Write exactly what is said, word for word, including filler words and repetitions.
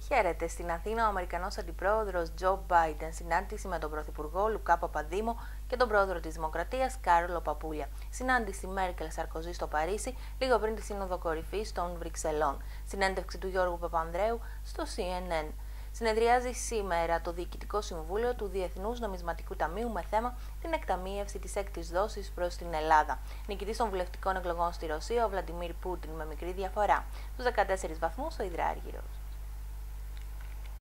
Χαίρεται στην Αθήνα ο Αμερικανός Αντιπρόεδρος Τζο Μπάιντεν, συνάντηση με τον Πρωθυπουργό Λουκά Παπαδήμο και τον Πρόεδρο της Δημοκρατίας Κάρολο Παπούλια. Συνάντηση Μέρκελ-Σαρκοζή στο Παρίσι, λίγο πριν τη Σύνοδο Κορυφής των Βρυξελών. Συνέντευξη του Γιώργου Παπανδρέου στο σι εν εν. Συνεδριάζει σήμερα το Διοικητικό Συμβούλιο του Διεθνούς Νομισματικού Ταμείου με θέμα την εκταμείευση της έκτης δόσης προς την Ελλάδα. Νικητής των βουλευτικών εκλογών στη Ρωσία, ο Βλαντιμίρ Πούτιν με μικρή διαφορά, στους δεκατέσσερις βαθμούς ο Υδράργυρος.